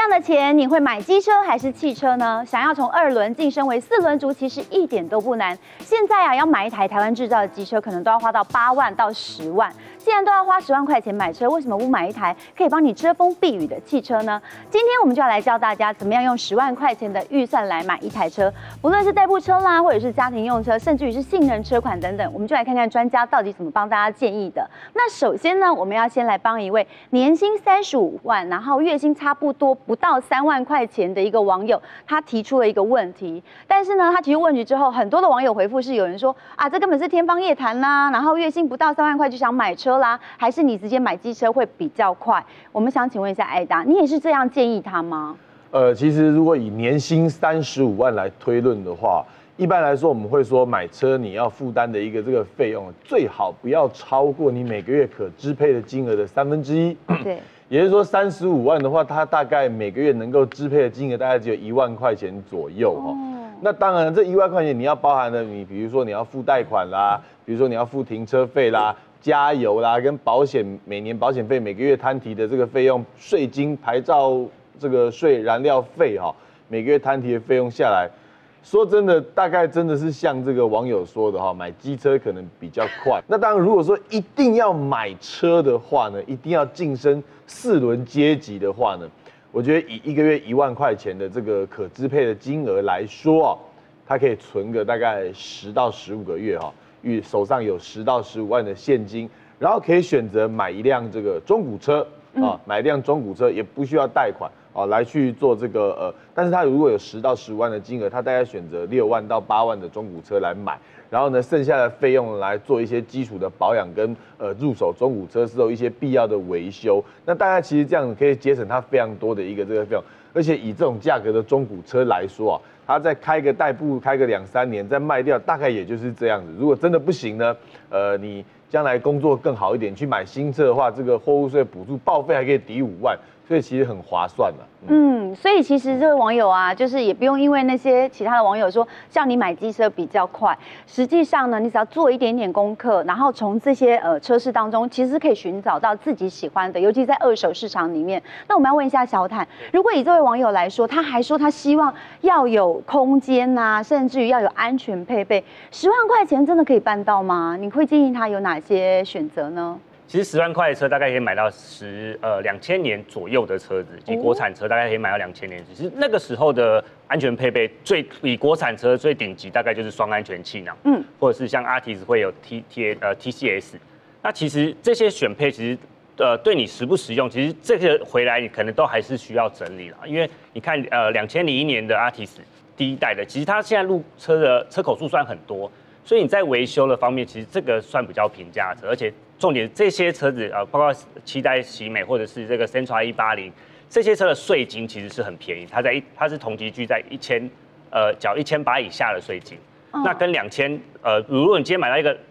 样的钱，你会买机车还是汽车呢？想要从2轮晋升为4轮族，其实一点都不难。现在啊，要买一台台湾制造的机车，可能都要花到8万到10万。既然都要花10万块钱买车，为什么不买一台可以帮你遮风避雨的汽车呢？今天我们就要来教大家怎么样用10万块钱的预算来买一台车，不论是代步车啦，或者是家庭用车，甚至于是性能车款等等，我们就来看看专家到底怎么帮大家建议的。那首先呢，我们要先来帮一位年薪35万，然后月薪差不多不到3万块钱的一个网友，他提出了一个问题。但是呢，他提出问题之后，很多的网友回复是有人说啊，这根本是天方夜谭啦，然后月薪不到3万块就想买车啦，还是你直接买机车会比较快？我们想请问一下艾达，你也是这样建议他吗？ 其实如果以年薪35万来推论的话，一般来说我们会说买车你要负担的一个这个费用，最好不要超过你每个月可支配的金额的1/3。 对。 也就是说，35万的话，它大概每个月能够支配的金额大概只有1万块钱左右哦。那当然，这1万块钱你要包含了你，比如说你要付贷款啦，比如说你要付停车费啦、加油啦，跟保险每年保险费每个月摊提的这个费用、税金、牌照这个税、燃料费哈，每个月摊提的费用下来。说真的，大概真的是像这个网友说的哈，买机车可能比较快。那当然，如果说一定要买车的话呢，一定要晋升4轮阶级的话呢，我觉得以一个月1万块钱的这个可支配的金额来说啊，它可以存个大概10到15个月哈，手上有10到15万的现金，然后可以选择买一辆这个中古车啊，买一辆中古车也不需要贷款。来去做这个但是他如果有10到15万的金额，他大概选择6万到8万的中古车来买，然后呢，剩下的费用来做一些基础的保养跟入手中古车时候一些必要的维修。那大概其实这样可以节省他非常多的一个这个费用，而且以这种价格的中古车来说啊，他再开个代步开个2、3年再卖掉，大概也就是这样子。如果真的不行呢，你将来工作更好一点，去买新车的话，这个货物税补助报废还可以抵5万。所以其实很划算的。 所以其实这位网友啊，就是也不用因为那些其他的网友说叫你买机车比较快，实际上呢，你只要做一点点功课，然后从这些车市当中，其实可以寻找到自己喜欢的，尤其在二手市场里面。那我们要问一下小坦，如果以这位网友来说，他还说他希望要有空间啊，甚至于要有安全配备，10万块钱真的可以办到吗？你会建议他有哪些选择呢？ 其实10万块的车大概可以买到2000年左右的车子，及国产车大概可以买到2000年。其实那个时候的安全配备以国产车最顶级大概就是双安全气囊，或者是像Artis会有TCS。那其实这些选配其实对你实不实用，其实这个回来你可能都还是需要整理啦。因为你看2001年的Artis第一代的，其实它现在入车的车口数算很多，所以你在维修的方面，其实这个算比较平价的车，而且重点这些车子包括7代喜美或者是这个 Sentra 180，这些车的税金其实是很便宜，它是同级距在缴1800以下的税金，那跟2000如果你今天买到一个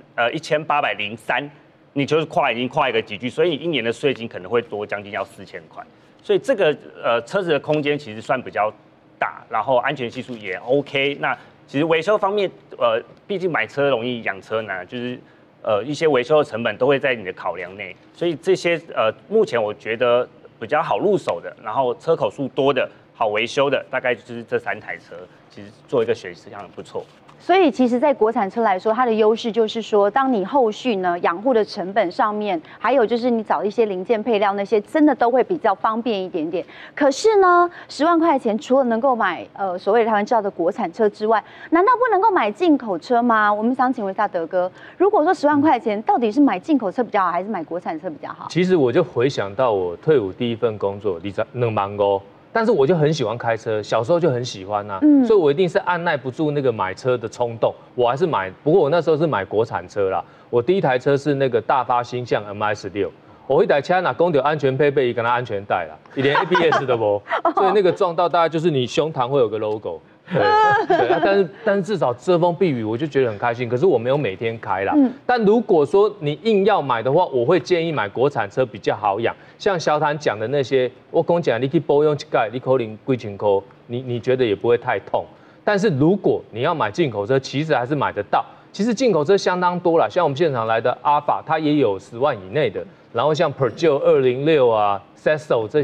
1803，你就是已经跨一个级距，所以你一年的税金可能会多将近要4000块，所以这个车子的空间其实算比较大，然后安全系数也 OK。那其实维修方面，毕竟买车容易养车难，就是一些维修的成本都会在你的考量内，所以这些目前我觉得比较好入手的，然后车口数多的好维修的，大概就是这3台车，其实做一个选项很不错。 所以其实，在国产车来说，它的优势就是说，当你后续呢养护的成本上面，还有就是你找一些零件配料那些，真的都会比较方便一点点。可是呢，10万块钱除了能够买所谓的台湾制造的国产车之外，难道不能够买进口车吗？我们想请问一下德哥，如果说10万块钱，到底是买进口车比较好，还是买国产车比较好？ 其实我就回想到我退伍第一份工作，2万5。但是我就很喜欢开车，小时候就很喜欢啊，所以我一定是按耐不住那个买车的冲动，我还是买。不过我那时候是买国产车啦，我第一台车是那个大发星象 MI16，我一台车哪讲到安全配备，跟它安全带啦，连 ABS 都没，所以那个撞到大概就是你胸膛会有个 logo。对，但是至少遮风避雨，我就觉得很开心。可是我没有每天开啦。但如果说你硬要买的话，我会建议买国产车比较好养。像小坦讲的那些，我跟你讲，你去保养一盖，你可能几千块，你觉得也不会太痛。但是如果你要买进口车，其实还是买得到。其实进口车相当多啦，像我们现场来的阿法，它也有10万以内的。然后像 Peugeot 206啊、Sesto 这些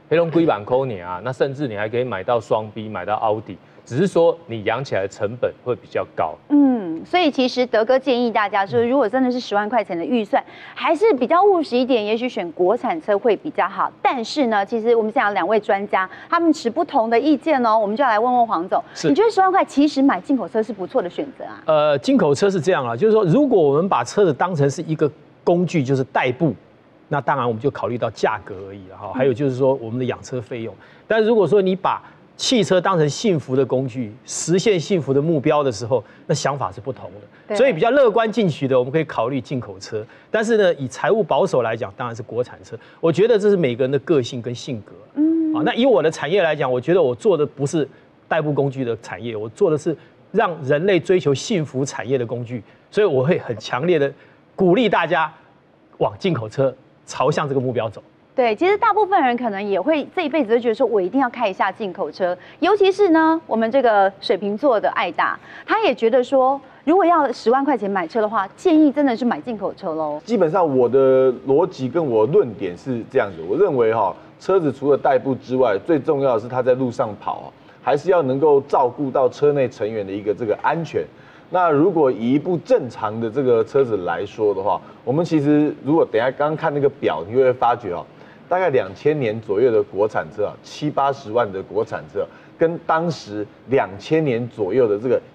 黑龙龟板扣你啊，那甚至你还可以买到双 B， 买到奥迪，只是说你养起来的成本会比较高。 所以其实德哥建议大家说，如果真的是10万块钱的预算，还是比较务实一点，也许选国产车会比较好。但是呢，其实我们现在有2位专家，他们持不同的意见哦，我们就要来问问黄总，你觉得10万块其实买进口车是不错的选择啊？ 进口车是这样啊，就是说，如果我们把车子当成是一个工具，就是代步，那当然我们就考虑到价格而已了哈。还有就是说我们的养车费用。但如果说你把汽车当成幸福的工具，实现幸福的目标的时候，那想法是不同的。所以比较乐观进取的，我们可以考虑进口车。但是呢，以财务保守来讲，当然是国产车。我觉得这是每个人的个性跟性格。那以我的产业来讲，我觉得我做的不是代步工具的产业，我做的是让人类追求幸福产业的工具。所以我会很强烈的鼓励大家往进口车朝向这个目标走。 对，其实大部分人可能也会这一辈子都觉得说，我一定要开一下进口车，尤其是呢，我们这个水瓶座的艾达，他也觉得说，如果要10万块钱买车的话，建议真的是买进口车喽。 基本上我的逻辑跟我的论点是这样子，我认为车子除了代步之外，最重要的是它在路上跑，还是要能够照顾到车内成员的一个这个安全。那如果以一部正常的这个车子来说的话，我们其实如果等一下刚刚看那个表，你会发觉大概2000年左右的国产车70、80万的国产车，跟当时2000年左右的这个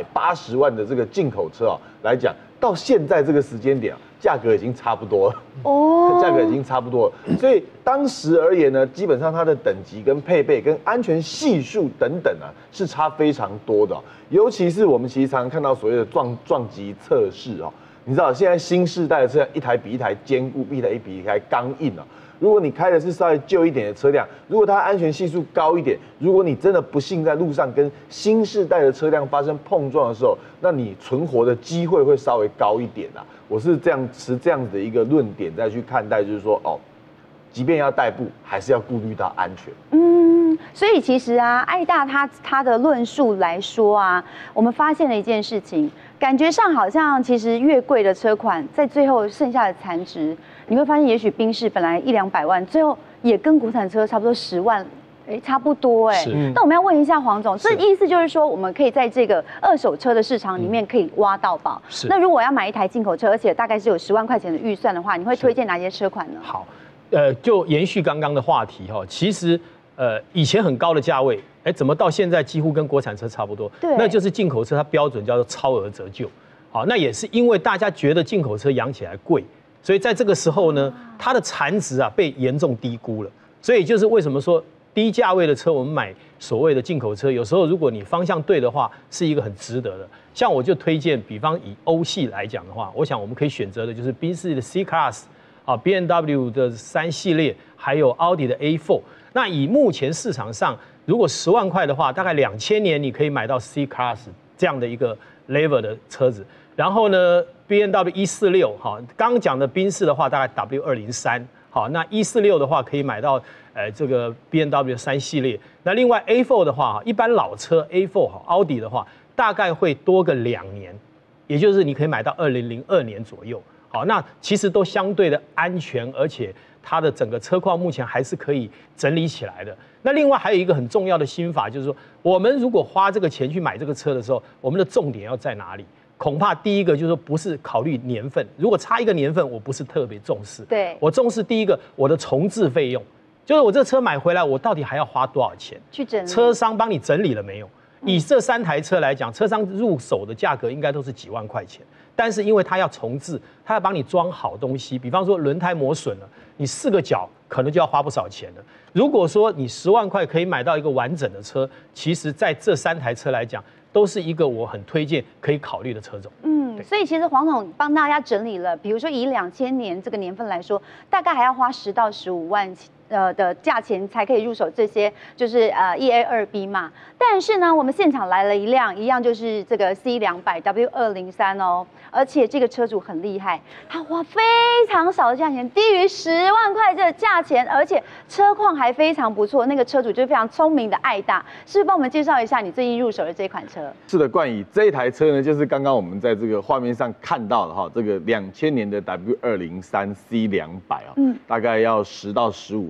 180万的这个进口车来讲，到现在这个时间点价格已经差不多了。价格已经差不多了。所以当时而言呢，基本上它的等级跟配备跟安全系数等等是差非常多的。尤其是我们其实常常看到所谓的撞击测试你知道现在新世代的车辆一台比一台坚固，一台比一台刚硬如果你开的是稍微旧一点的车辆，如果它安全系数高一点，如果你真的不幸在路上跟新世代的车辆发生碰撞的时候，那你存活的机会会稍微高一点我是持这样子的一个论点再去看待，就是说即便要代步，还是要顾虑到安全。 所以其实艾大他的论述来说我们发现了一件事情，感觉上好像其实越贵的车款，在最后剩下的残值，你会发现也许宾士本来100-200万，最后也跟国产车差不多10万。差不多那我们要问一下黄总，这意思就是说，我们可以在这个二手车的市场里面可以挖到宝。那如果要买一台进口车，而且大概是有10万块钱的预算的话，你会推荐哪些车款呢？ 好，就延续刚刚的话题其实以前很高的价位，怎么到现在几乎跟国产车差不多？对，那就是进口车它标准叫做超额折旧。好，那也是因为大家觉得进口车养起来贵，所以在这个时候呢，它的残值被严重低估了。所以就是为什么说低价位的车，我们买所谓的进口车，有时候如果你方向对的话，是一个很值得的。像我就推荐，比方以欧系来讲的话，我想我们可以选择的就是宾士的 C Class B&W 的3系列，还有奥迪的 A4。那以目前市场上，如果10万块的话，大概2000年你可以买到 C Class 这样的一个 level 的车子。然后呢 B&W 146刚刚讲的宾士的话，大概 W203。那146的话可以买到这个 B&W 3系列。那另外 A4 的话，一般老车 A4 奥迪的话，大概会多个2年，也就是你可以买到2002年左右。那其实都相对的安全，而且它的整个车况目前还是可以整理起来的。那另外还有一个很重要的心法，就是说我们如果花这个钱去买这个车的时候，我们的重点要在哪里？恐怕第一个就是说不是考虑年份，如果差一个年份，我不是特别重视。对，我重视第一个我的重置费用，就是我这车买回来，我到底还要花多少钱去整理？车商帮你整理了没有？以这3台车来讲，车商入手的价格应该都是几万块钱，但是因为它要重置，它要帮你装好东西，比方说轮胎磨损了，你4个角可能就要花不少钱了。如果说你10万块可以买到一个完整的车，其实在这3台车来讲，都是一个我很推荐可以考虑的车种。 所以其实黄总帮大家整理了，比如说以2000年这个年份来说，大概还要花10到15万的价钱才可以入手这些，就是EA2B 嘛。但是呢，我们现场来了一样就是这个 C200 W203而且这个车主很厉害，他花非常少的价钱，低于10万块这个价钱，而且车况还非常不错。那个车主就是非常聪明的艾大，是不是帮我们介绍一下你最近入手的这款车？ 是的，冠宇，这一台车呢，就是刚刚我们在这个画面上看到的这个2000年的 W203 C200大概要10到15万。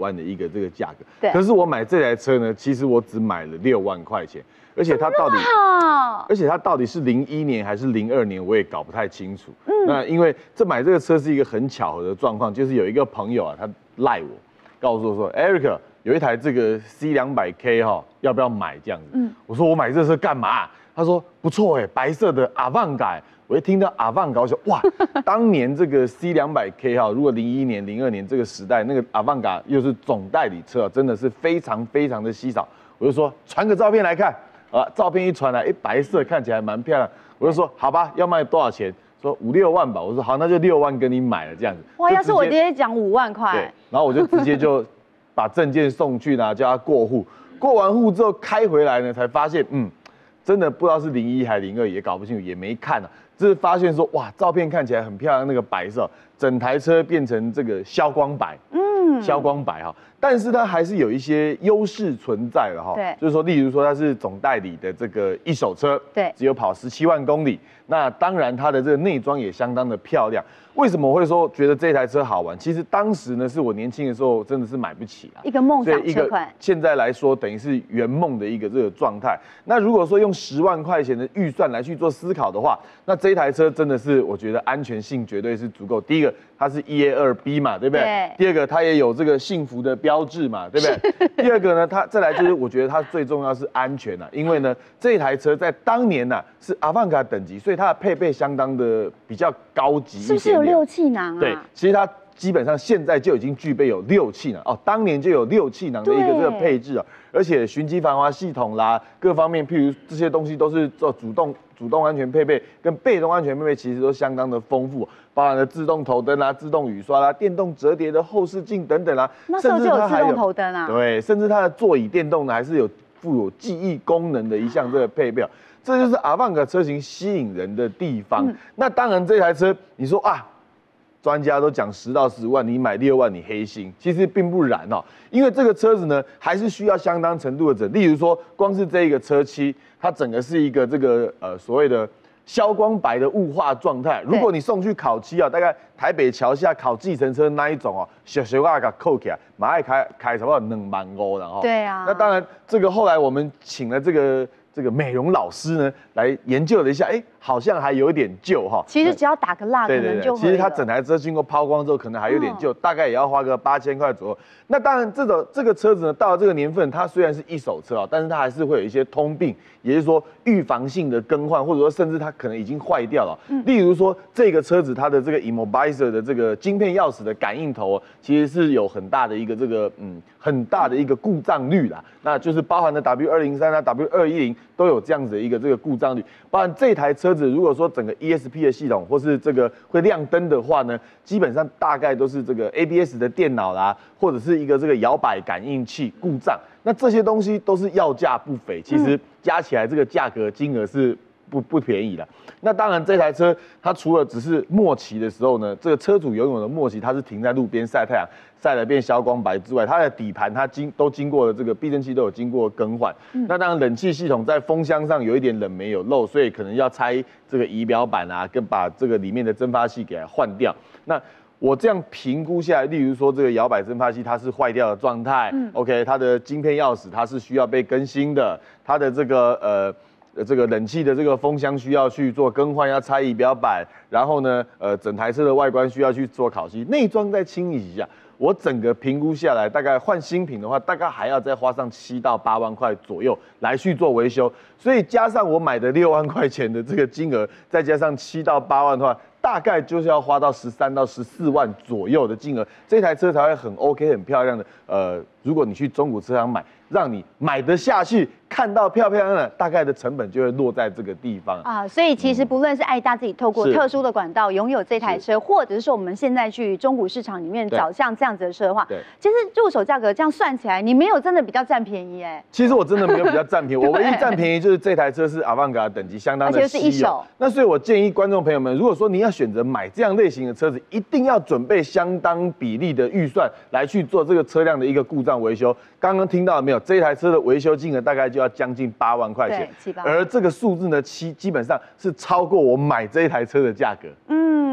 万的一个这个价格。 对。 可是我买这台车呢，其实我只买了6万块钱，而且它到底，而且它到底是01年还是02年，我也搞不太清楚。那因为买这个车是一个很巧合的状况，就是有一个朋友啊，他赖我，告诉我说 ，Eric 有一台这个 C200K 哈，要不要买这样子？我说我买这车干嘛？他说不错哎，白色的 Avant。我一听到 Avant， 我想哇，当年这个 C200K 哈，如果01年、02年这个时代，那个 Avant 又是总代理车，真的是非常非常的稀少。我就说传个照片来看啊，照片一传来，白色看起来蛮漂亮。我就说好吧，要卖多少钱？说5、6万吧。我说好，那就6万跟你买了这样子。 哇，要是我爹讲5万块， 对，然后我就直接就把证件送去呢，叫他过户。过完户之后开回来呢，才发现真的不知道是01还02，也搞不清楚，也没看啊。只是发现说哇，照片看起来很漂亮，那个白色，整台车变成这个消光白，消光白哈，但是它还是有一些优势存在的哈， 对， 就是说，例如说它是总代理的这个一手车， 对， 只有跑17万公里，那当然它的这个内装也相当的漂亮。为什么我会说觉得这台车好玩？其实当时呢，是我年轻的时候真的是买不起啊， 一个梦想车款。 现在来说，等于是圆梦的一个这个状态。那如果说用10万块钱的预算来去做思考的话，那这一台车真的是我觉得安全性绝对是足够。第一个，它是 EA2B 嘛，对不对？ 对。 第二个，它也有这个幸福的标志嘛，对不对？第二个呢，它再来就是我觉得它最重要是安全啊，因为呢这一台车在当年呢是 Avant 等级，所以它的配备相当的比较高级一点点。 是不是有6气囊啊？ 对，其实它基本上现在就已经具备有6气囊哦，当年就有6气囊的一个这个配置啊，而且循迹防滑系统啦，各方面譬如这些东西都是做主动安全配备跟被动安全配备，其实都相当的丰富，包含了自动头灯啦、自动雨刷啦、电动折叠的后视镜等等啦， 那时候就有自动头灯啊， 对，甚至它的座椅电动呢还是有附有记忆功能的一项这个配备，这就是 Avant 车型吸引人的地方。那当然这台车你说啊。专家都讲10到15万，你买6万你黑心，其实并不然哦，因为这个车子呢还是需要相当程度的整，例如说光是这一个车漆，它整个是一个这个所谓的消光白的雾化状态。如果你送去烤漆啊，大概台北桥下烤计程车那一种哦，小啊给扣起来，马上开差不多2万5了哈。 对啊。 那当然，这个后来我们请了这个美容老师呢来研究了一下，好像还有点旧哈。 其实只要打个蜡，可能就会。 其实它整台车经过抛光之后，可能还有点旧，大概也要花个8000块左右。那当然，这个车子呢，到了这个年份，它虽然是一手车啊，但是它还是会有一些通病，也就是说预防性的更换，或者说甚至它可能已经坏掉了。例如说这个车子它的这个 Immobilizer 的这个晶片钥匙的感应头，其实是有很大的一个很大的一个故障率啦。那就是包含了 W203啊、W210都有这样子的一个这个故障率。包含这台车子，如果说整个 ESP 的系统或是这个会亮灯的话呢，基本上大概都是这个 ABS 的电脑啦，或者是一个这个摇摆感应器故障。那这些东西都是要价不菲，其实加起来这个价格金额是不便宜的。那当然，这台车它除了只是末期的时候呢，这个车主拥有的末期，它是停在路边晒太阳，晒了变消光白之外，它的底盘它都经过了这个避震器都有经过更换。那当然，冷气系统在风箱上有一点冷没有漏，所以可能要拆这个仪表板啊，跟把这个里面的蒸发器给它换掉。那我这样评估下来，例如说这个摇摆蒸发器它是坏掉的状态，OK， 它的晶片钥匙它是需要被更新的，它的这个冷气的这个风箱需要去做更换，要拆仪表板，然后呢，整台车的外观需要去做烤漆，内装再清理一下。我整个评估下来，大概换新品的话，大概还要再花上7到8万块左右来去做维修，所以加上我买的6万块钱的这个金额，再加上7到8万的话，大概就是要花到13到14万左右的金额，这台车才会很 OK 很漂亮的。如果你去中古车行买，让你买得下去，看到漂漂亮亮的，大概的成本就会落在这个地方啊。所以其实不论是爱大自己透过特殊的管道拥有这台车，或者是说我们现在去中古市场里面找像这样子的车的话，其实入手价格这样算起来，你没有真的比较占便宜哎。 其实我真的没有比较占便宜，我唯一占便宜就是这台车是 Avant 等级相当的稀有，而且是一手。那所以我建议观众朋友们，如果说你要选择买这样类型的车子，一定要准备相当比例的预算来去做这个车辆的一个故障维修。刚刚听到了没有？这一台车的维修金额大概就要将近8万块钱，而这个数字呢，基本上是超过我买这一台车的价格。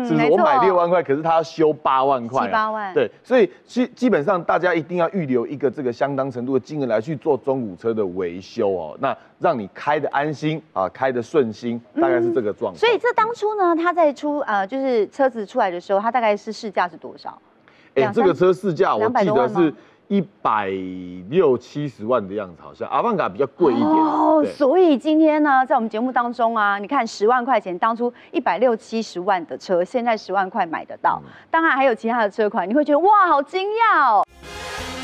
是不是？我买6万块，可是他要修8万块 ，7、8万， 对，所以基本上大家一定要预留一个这个相当程度的金额来去做中古车的维修哦，那让你开的安心啊，开的顺心，大概是这个状况。 所以这当初呢，他在就是车子出来的时候，他大概是市价是多少？ 这个车市价我记得是160、70万的样子，好像阿曼达比较贵一点哦。所以今天呢，在我们节目当中啊，你看10万块钱，当初160、70万的车，现在10万块买得到，当然还有其他的车款，你会觉得哇，好惊讶哦。